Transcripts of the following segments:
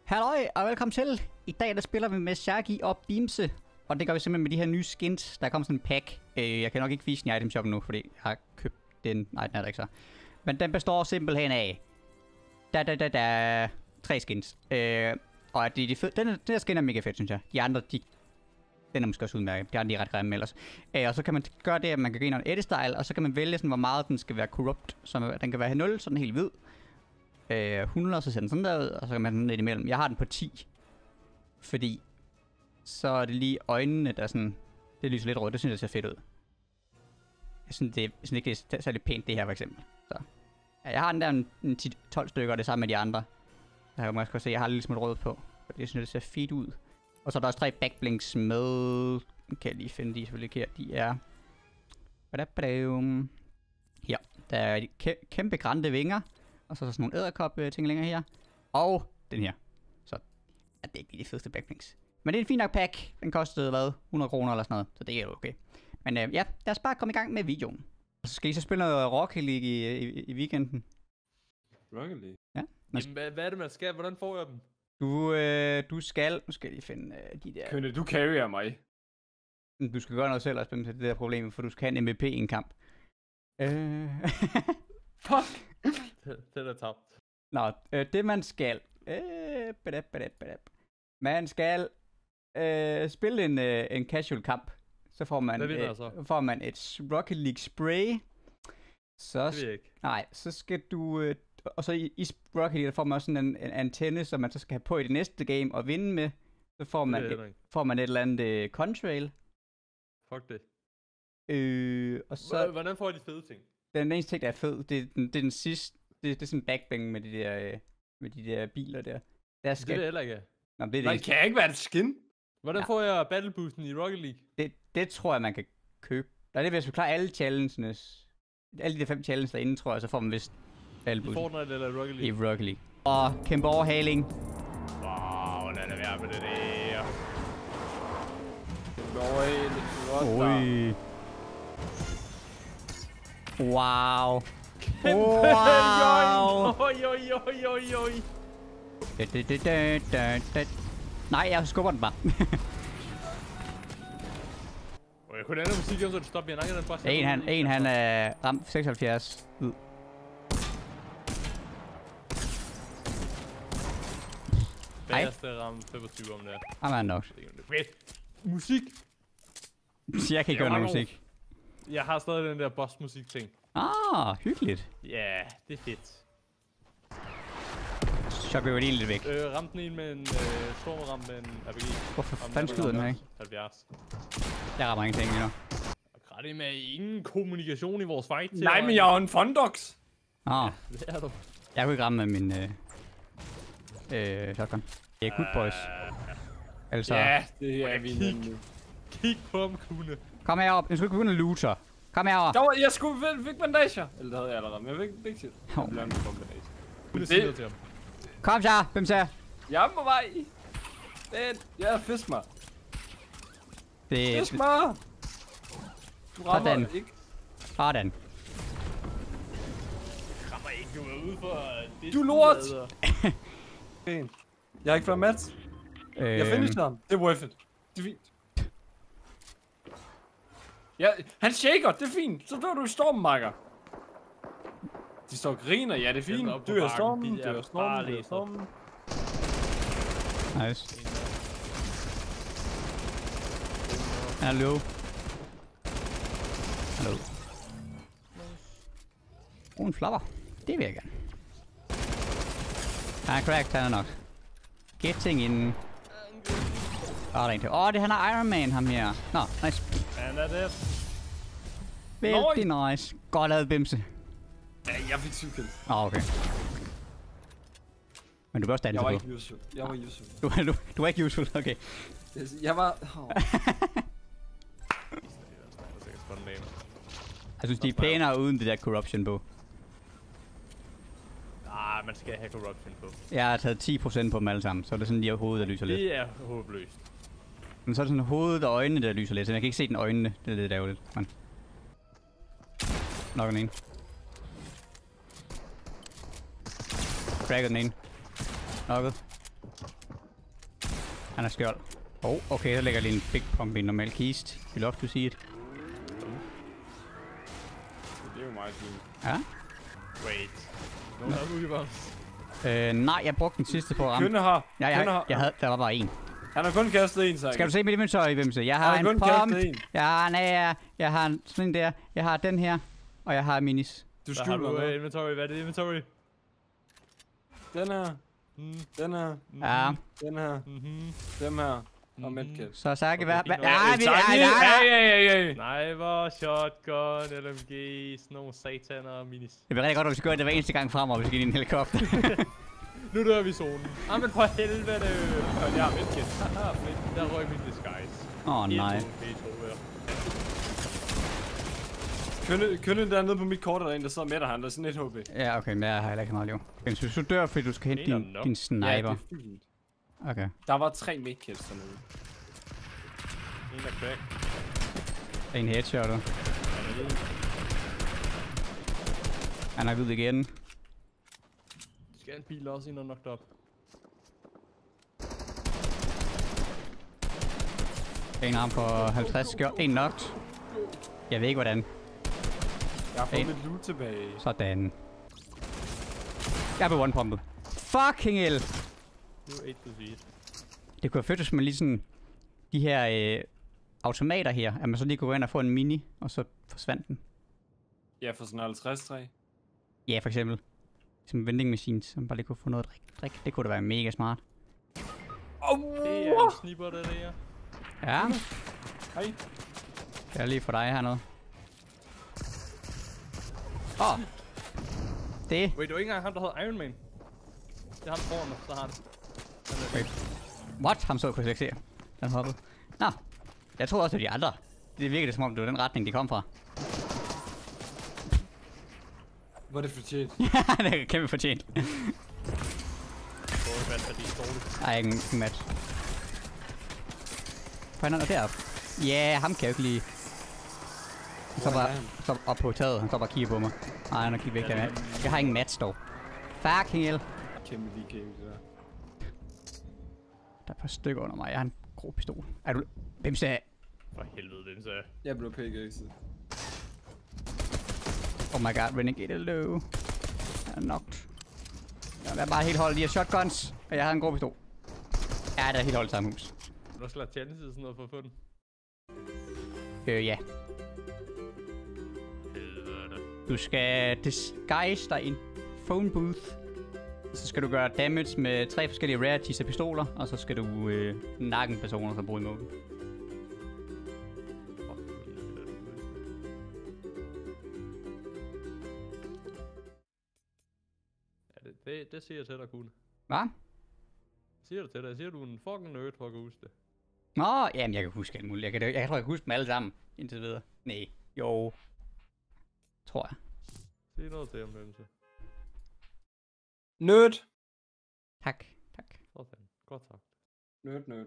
Halløj og velkommen til. I dag der spiller vi med Shaggy og Bimse. Og det gør vi simpelthen med de her nye skins. Der kommer sådan en pack. Jeg kan nok ikke vise den i item shoppen nu, fordi jeg har købt den. Nej, den er der ikke så. Men den består simpelthen af 3 skins. Og den der skin er mega fedt, synes jeg. De andre, den er måske også udmærket. De andre er ret grimme ellers. Og så kan man gøre det, at man kan gå ind under edit style, og så kan man vælge sådan, hvor meget den skal være corrupt. Så den kan være 0, så den er helt hvid. 100, så ser den sådan der ud, og så kan man den lidt imellem. Jeg har den på 10. Fordi så er det lige øjnene, der sådan... Det lyser lidt rødt, det synes jeg ser fedt ud. Jeg synes ikke, det er særlig pænt det her for eksempel. Så. Ja, jeg har den der en 10-12 stykker, og det samme med de andre. Der kan man også se, at jeg har lidt smule rød på. Fordi jeg synes, det ser fedt ud. Og så er der også 3 backblinks med... Kan jeg lige finde de selvfølgelig her. De er... Her. Der er kæmpe grænte vinger. Og så er der sådan nogle edderkop-ting længere her. Og den her. Så det er ikke lige de fedeste backblinks. Men det er en fin nok pack. Den kostede, hvad? 100 kroner eller sådan noget. Så det er jo okay. Men ja, lad os bare komme i gang med videoen. Og så skal I så spille noget Rocket League i weekenden. Rocket League? Ja. Jamen, hvad er det, man skal? Hvordan får jeg dem? Du skal... Nu skal jeg lige finde de der... Kønne, du carrier mig. Du skal gøre noget selv også, det der problem, for du skal have en MVP i en kamp. Fuck! Det er tabt. Nå, det man skal... Man skal spille en casual kamp. Så får man, får man et Rocket League spray. Så det ved jeg ikke. Nej, så skal du... og så i Rocket League, der får man også sådan en antenne, som man så skal have på i det næste game og vinde med. Så får man et eller andet contrail. Fuck det. Og så... Hvordan får jeg de fede ting? Den eneste ting, der er fed, det er den sidste... Det er sådan en backbang med de der biler der. Der skal... Det er heller ikke. Nå, det Nej, kan jeg ikke være et skin? Hvordan får jeg battle boosten i Rocket League? Det tror jeg, man kan købe. Der er det, hvis du klarer alle challenges. Alle de 5 challenges derinde, tror jeg, så får man vist battle boosten. I Fortnite eller Rocket League? I Rocket League. Og kæmpe overhaling. Hvordan er det værd med det der? Kæmpe overhaling. Oj. Wow. Wow. Oj. Nej, jeg skubber den bare. Jeg kunne lade musik, så du stopper mig. En han er ramt 76 ud. Bagerste ramt 25 om det. Jamen nok. Musik! Jeg kan ikke gøre noget musik. Jeg har stadig den der boss-musik ting. Hyggeligt. Ja, det er fedt. Så bliver det lidt væk. Ramte den en med en stormram med en RPG. Hvorfor fanden skyder den her ikke? 70. Jeg rammer ingenting lige nu. Græt med ingen kommunikation i vores fight. Nej, men jeg er en Fundox. Ja, det er du. Jeg kunne ikke ramme med min shotgun. Det er good boys. Altså... Ja, det er vi. Kig på ham, kunne. Kom herop. Jeg skulle ikke begynde at looter. Kom herop. Jeg skulle fik bandager. Eller det havde jeg allerede, men jeg fik ikke til. Kom så, hvem ser? Jeg er på vej. Jeg fisk mig. Fisk mig. Du rammer ikke. Sådan. Rammer ikke, du er ude for... Du lort. Jeg har ikke været Mats. Jeg finished ham. Det er worth it. Det er fint. Ja, han shaker, det er fint. Så dør du i stormen, makker. De står og griner, ja, det er fint. Dør i stormen, dør i stormen. Nice. Hallo. En flopper. Det vil jeg gerne. Han er cracked, han er nok. Getting in. Der er en til. Det han er Iron Man, ham her. Nå, nice. Han er det. Vældig nice. Godt lavet, Bimse. Ja, jeg fik 7 kills. Okay. Men du var også danse på. Jeg var ikke useful. Du var ikke useful, okay. Jeg var... Jeg synes, de er pænere uden det der corruption på. Man skal have corruption på. Jeg har taget 10% på dem alle sammen, så er det sådan lige hovedet, der lyser lidt. Det er håbløst. Men så er det sådan hovedet og øjnene, der lyser lidt, så jeg kan ikke se den øjnene. Det er lidt ærgerligt. Nok den ene. Cracker den ene. Knocket. Han har skjold. Okay, så lægger lige en big pump i en normal kist. You love to see it. Det er jo meget fint. Ja. Wait. Nogen har boogiebombs. Nej, jeg brugte den sidste på at ramme. Kønne har. Der var bare en. Han har kun kastet en, så. Skal du se mit inventory, Vimse? Jeg har en pump. Jeg har en sådan der. Jeg har den her. Og jeg har minis. Du skjuler noget. Inventory. Hvad er det inventory? Den her. Den her. Ja. Den her. Dem her. Og medkit. Så Saki, hvad? Nej, hvor shotgun, LMG, sådan nogle sataner og minis. Det bliver rigtig godt, at vi skal gøre det hver eneste gang fremover, hvis vi skal ind i en helikopter. Nu dør vi i zonen. Men for helvede. Jeg har medkit. Der røg min disguise. Nej. Kønne der nede på mit kort, der er en, der sidder med dig, han der er sådan et HP. Ja, okay, men jeg har heller ikke meget liv. Men hvis du dør, fordi du skal hente din sniper. Ja, det er fint. Okay. Der var 3 medkits dernede. En der crack. En headshot. Han er ved igen. Skal en bil også ind og knocked op. En arm på 50 skjold. En knocked. Jeg ved ikke hvordan. Jeg har fået mit loot tilbage. Sådan. Jeg blev one-pumpet. Fucking hell! Nu er 8 to feet. Det kunne være fedt, hvis man lige sådan... De her automater her, at man så lige kunne gå ind og få en mini, og så forsvandt den. Ja, for sådan 50 træ. Ja, for eksempel. Som vending machine, som bare lige kunne få noget drik. Det kunne da være mega smart. Det er en sniper, der der. Ja. Hej. Det er lige for dig hernede. Det. Wait, det var ikke engang ham, der hed Iron Man. Det er ham foran mig, så har han. Wait. What? Ham så kunne jeg ikke se. Den hoppede. Nå. Jeg tror også, at de andre. Det virker det som om, det var den retning, de kom fra. Hvor er det fortjent? Det er kæmpe fortjent. Ej, ikke match. Hvad er der deroppe? Ja, ham kan jeg jo ikke lide. Han står bare op på taget. Han står bare og kigger på mig. Nej, han er kigget væk der. Jeg har ingen match dog. Fucking hell. Kæmpe lige game, det der. Der er et par stykker under mig. Jeg har en grå pistol. Er du... Hvem sagde... For helvede, hvem sagde... Jeg blev pickaxed. Oh my god, Renegade er low. Jeg er knocked. Jeg er bare helt holdt. De har shotguns. Og jeg har en grå pistol. Ja, det er helt holdt samme hus. Du har slået challenges og sådan noget for at få den. Ja. Du skal disguise dig i en phone booth. Så skal du gøre damage med 3 forskellige rarities af pistoler. Og så skal du nakke en person, og så bruge imod dem. Ja, det siger jeg til dig, Kuhn. Hvad? Siger du til dig? Siger du en fucking nerd for at kunne huske det? Nå, jamen jeg kan huske alt muligt. Jeg tror, jeg kan huske dem alle sammen. Indtil videre. Nej. Jo. Tror jeg. Sig noget til ham, Vimse. Nerd. Tak. Sådan. Godt sagt. Nerd.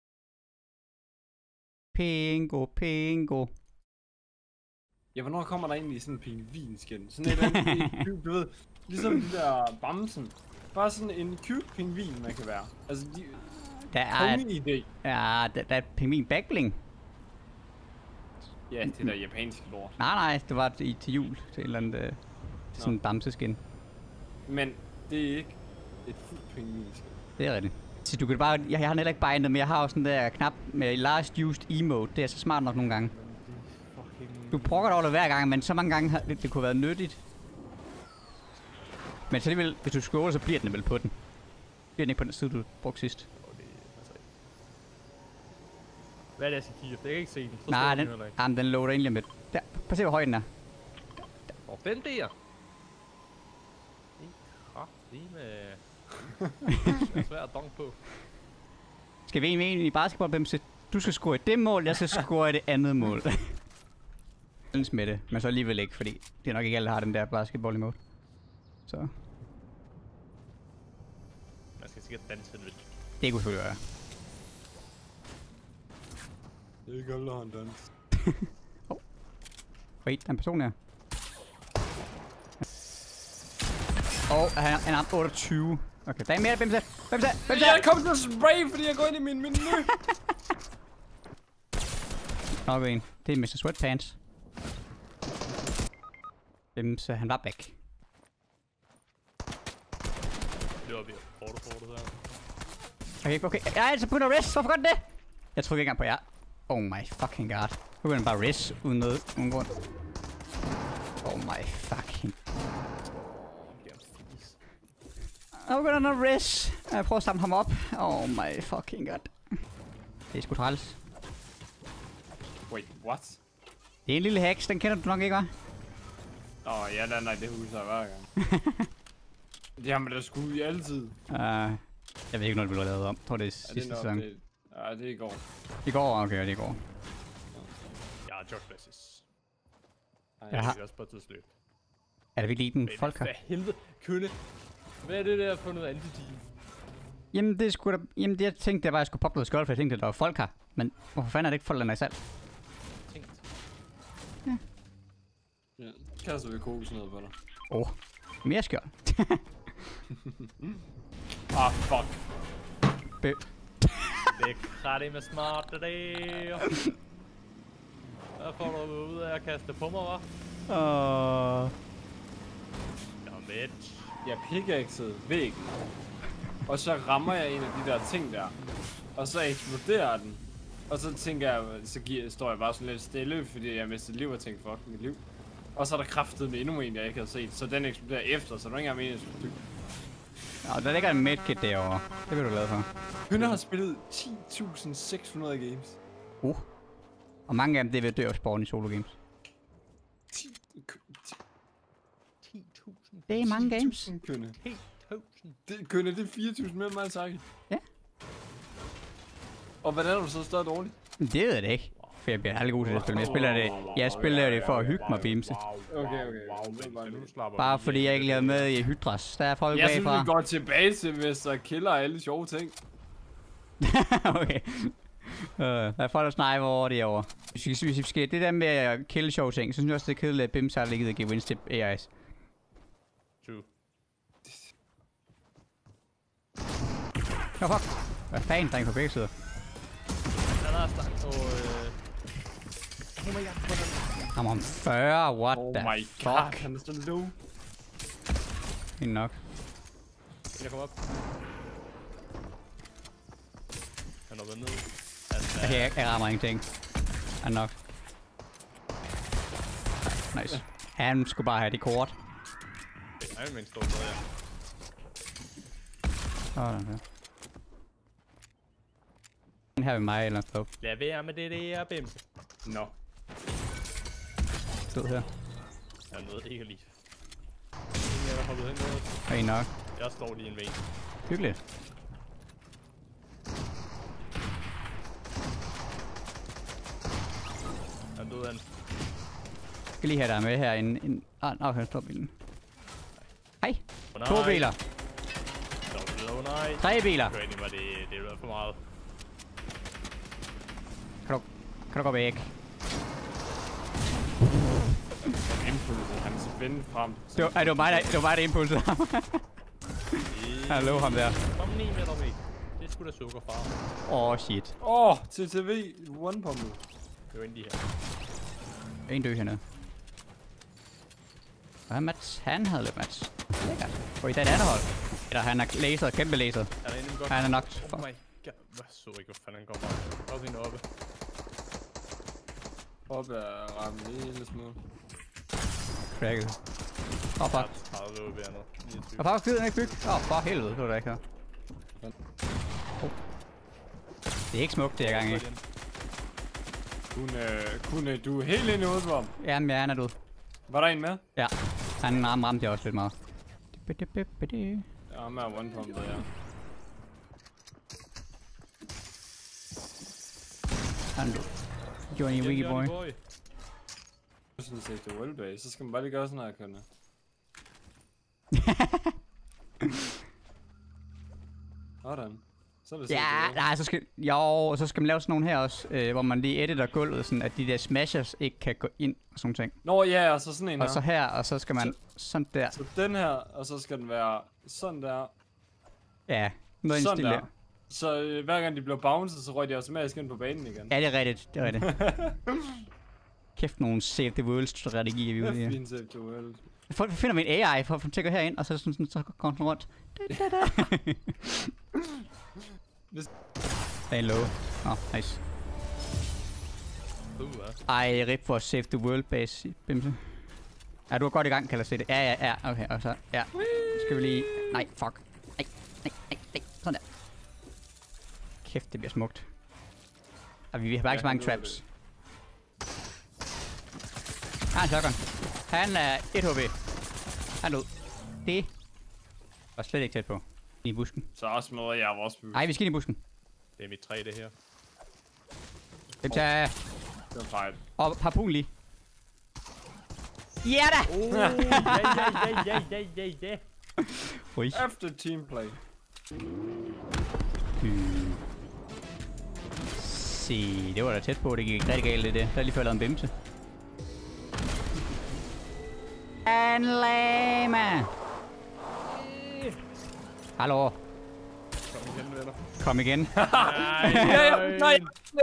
Pingo. Ja, hvornår kommer der egentlig sådan en pingvinskin? Sådan et andet, du ved, ligesom de der bamsen. Bare sådan en cute pingvin, man kan være. Altså, der er min idé. Ja, der er pingvin backbling. Ja, det der japanske lort. Nej, det var til jul. Til et eller andet, til sådan en bamseskin. Men det er ikke et fuldt pingvinskin. Det er rigtigt. Så du kan bare, jeg har heller ikke bindet, men jeg har også sådan der knap med last used emote. Det er så smart nok nogle gange. Du brokker dig over det hver gang, men så mange gange har det kunne være nyttigt. Men så alligevel, hvis du scroller, så bliver den vel på den. Bliver den ikke på den side, du brugte sidst. Hvad er det, jeg skal kigge? Jeg kan ikke se den. Så Nej, den loader egentlig med. Der, prøv at se, hvor høj den er. Den der! Det er med... Det er svært at donk på. Skal vi egentlig i basketball, du skal score i det mål, jeg skal score i det andet mål. Med det, men så alligevel ikke, fordi det er nok ikke alle, der har den der basketball emote. Så. Man skal sikkert danse den lidt. Det kunne selvfølgelig være. Det er ikke alle, der har en dans. Wait, der er en person her. Han er 28. Okay, der er mere Bimse. Bimse! Jeg kom til at spray, fordi jeg går ind i min menu. Nok en. Det er Mr. Sweatpants. Bimse, han var væk. Det var vi hårdt der. Okay. Jeg er altså på noget rest. Hvorfor gør den det? Jeg troede ikke engang på jer. Oh my fucking god. Nu kan den bare rest uden noget. Uden grund. Oh my fucking. Nu begynder den at rest. Jeg prøver at samle ham op. Oh my fucking god. Det er sgu træls. Wait, what? Det er en lille heks. Den kender du nok ikke, hva'? Ja, nej, det husker jeg hver gang. Det har man da sgu i altid. Jeg ved ikke, når det blev lavet om. Jeg tror, det er sidste sæson. Ja, det er i går. I går? Okay, det er i går. Jeg har George Blesses. Jeg har... Det er også bare tidsløb. Er det virkelig ikke den folk her? Hvad helvede? Kønne. Hvad er det der for noget anti-team? Jamen, det er sgu da... Jamen, det jeg tænkte, det var, at jeg skulle poppe noget skjold, for jeg tænkte, at der var folk her. Men hvorfor fanden er det ikke folk, der er i salg? Tænkt. Ja, kaster vi kokos ned på dig. Mere skjold. Fuck. Det er kratte med smart, det der. Hvad får du ud af at kaste på mig, hva'? Bitch. Jeg pickaxede væggen. Og så rammer jeg en af de der ting der. Og så eksploderer den. Og så tænker jeg, står jeg bare sådan lidt stille, fordi jeg mistede liv og tænkte, fuck mit liv. Og så er der kraftet med endnu en, jeg ikke havde set. Så den eksploderer efter, så der er ikke engang mening, at jeg skulle dø. Der ligger en medkit derovre. Det vil du lade for. Hønner har spillet 10.600 games. Og mange af dem, det er ved at dø og spawn i solo games. 10.000. Det er mange games. Kønne. 10.000. Kønne, det er 4.000 mere end mig, Saki. Ja. Og hvordan er du så stadig dårlig? Det ved jeg det ikke. For jeg bliver aldrig god til det spil. Men jeg spiller det for at hygge mig, Bimse. Okay. Bare fordi jeg ikke lavede med i Hydras. Der er folk jeg bagfra. synes, vi går tilbage til Mr. Killer og alle sjove ting. Okay. Der er folk, der sniper over det over. Hvis vi skal det der med at kill sjove ting, så synes jeg også, det er kedeligt, at Bimse har ligget og give wins til AI's. True. Fuck. Hvad fanden, der er en på begge sider? Han er stærkt, og oh my god, I'm on 40, what the fuck? fuck? Han er så low. Fint nok. jeg kommer op. Han er ned. Okay, jeg rammer ingenting. Han nok. Nice. Han skulle bare have det kort. Det er jo min store måde, ja. Sådan her. Den her ved mig eller noget. Lad være med det der, Bimse. Nå. Stod her. Jeg nåede ikke lige. Jeg er hoppet hen noget. Fint nok. Jeg står lige en væg. Hyggeligt. Jeg døde han. Jeg skal lige have dig med her en... okay, stop bilen. Hej. Oh, 2 biler. Nej. 3 biler. Det er for meget. Kan du gå væk? Han spændte frem. Det var mig, der impulsede ham. Hallo, ham der. Kom 9 meter væk. Det er sgu da sukker, far. Shit. TTV one på mig. Det var inde de her. En død hernede. Hvad Mats? Han havde lidt Mats. Lækkert. Og i det andet hold. Eller han er laser, kæmpe laser. Han er inde godt. Han er nok. Oh my god. Hvad så ikke, hvor fanden han kommer. Også en oppe. Oppe er ramt en lille smule. Cracket. Fuck. 30 ude ved hernede. 29. Og fuck, gider han ikke bygge? For helvede, det var der ikke her. Det er ikke smukt, det er gang i. Kunne du er helt inde i hovedet på ham? Jamen, ja, han er død. Var der en med? Ja. Han ramte jeg også lidt meget. Ja, ham er one pump, ja. Han er død. Johnny Wiggy Boy. Jeg synes ikke, det er wellbase. Så skal man bare lige gøre sådan her, Kønne. Sådan. Så er det Ja, nej, så skal man lave sådan nogle her også, hvor man lige editer gulvet, sådan at de der smashers ikke kan gå ind og sådan ting. Nå ja, og så sådan en her. Og så her, og så skal man sådan der. Så den her, og så skal den være sådan der. Ja, noget i Sådan stil der. der. Så hver gang de blev bounced, så røg de automatisk ind på banen igen. Ja, det er rigtigt. Det er rigtigt. Kæft nogle save the world strategier, vi er ude i. Fint save the world. Finder vi en AI for at gå herind, og så, så går den rundt. Der er en low. Nice. Ej, rip for save the world base, Bimse. Ja, du er godt i gang, kan jeg se det. Ja, okay, og så, ja. Skal vi lige... Nej, fuck. Nej. Sådan der. Kæft, det bliver smukt. Og vi har bare ikke så mange traps. Han er en shotgun. Han er 1 HP. Han er ud. Det var slet ikke tæt på. I busken. Så smadrer jeg vores bus. Ej, vi skal ind i busken. Det er mit 3, det her. Dem tager... Det var fejl. Og harpun lige. Ja da! Ja. Ui. Efter teamplay. Se, det var da tæt på, det gik rigtig galt det der. Der er lige før lavet en bimse. En lama! Hallo? Kom igen, venner. Kom igen. Nej.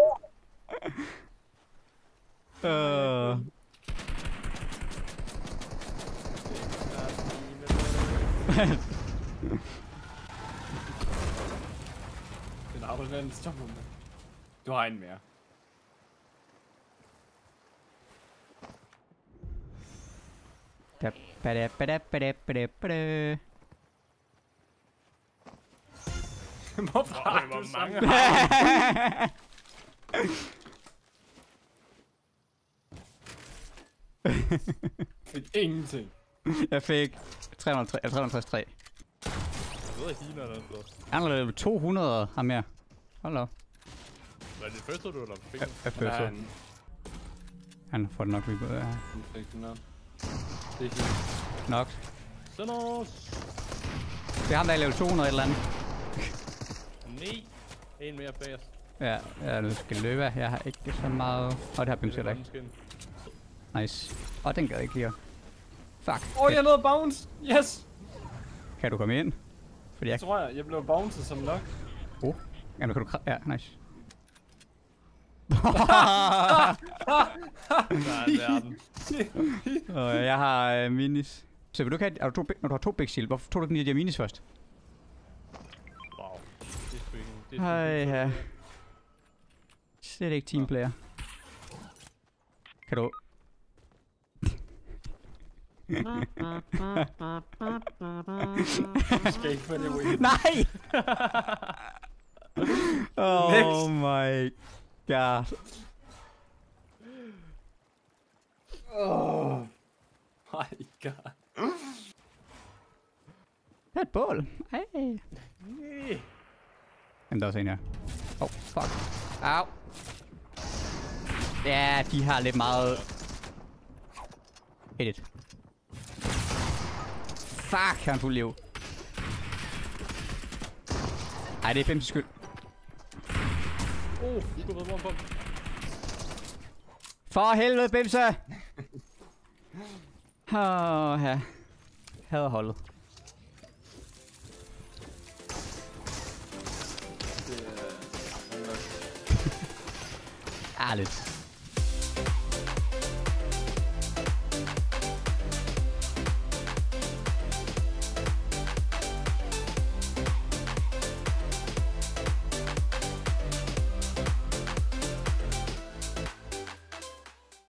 Den afleverende stopper med. Du har en mere. Hvorfor har du så mange? Fik ingenting. Jeg fik 363. Jeg ved ikke, healer den så. Han er level 200 ham her. Hold da op. Var det første, du eller fik? Jeg føler så. Han får det nok lige på. Ja. Han fik den op. Det er helt. Nok. Sønås! Det er ham, der er level 200 et eller andet. Nej. En mere bag os. Ja, nu skal løbe. Jeg har ikke så meget. Og det har Bimse heller ikke. Nice. Og den gad ikke lige. Fuck. Jeg nåede bounce! Yes! Kan du komme ind? Fordi jeg... Tror jeg blev bounced som nok. Jamen, kan du... Ja, nice. Jeg har minis. Så vil du ikke have... Når du har 2 big shield, hvorfor tog du ikke lige de her minis først? Wow. Det er Hej, ja. Slet ikke teamplayer. Kan du... Skal ikke få det win. Nej! Oh my god. Oh my god. Det er et bål. Ej. Jamen, der er også en her. Fuck. Au. Ja, de har lidt meget... Edit. Fuck, han er fuld liv. Ej, det er Bimses skyld. du kunne være på. For helvede, Bimse! Ja. Hader holdet. Ærligt.